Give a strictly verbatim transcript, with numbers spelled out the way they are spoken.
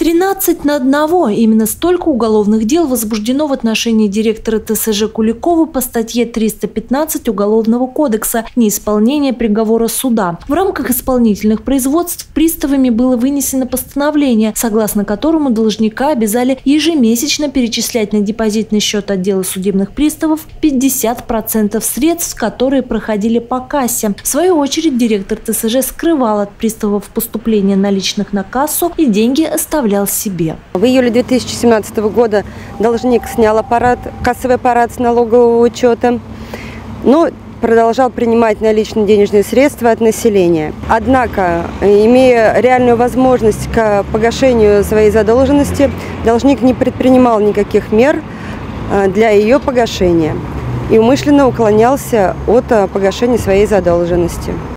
тринадцать на одного. Именно столько уголовных дел возбуждено в отношении директора ТСЖ Куликова по статье триста пятнадцать Уголовного кодекса «Неисполнение приговора суда». В рамках исполнительных производств приставами было вынесено постановление, согласно которому должника обязали ежемесячно перечислять на депозитный счет отдела судебных приставов пятьдесят процентов средств, которые проходили по кассе. В свою очередь директор ТСЖ скрывал от приставов поступление наличных на кассу и деньги оставлял себе. В июле две тысячи семнадцатого года должник снял аппарат, кассовый аппарат с налогового учета, но продолжал принимать наличные денежные средства от населения. Однако, имея реальную возможность к погашению своей задолженности, должник не предпринимал никаких мер для ее погашения и умышленно уклонялся от погашения своей задолженности.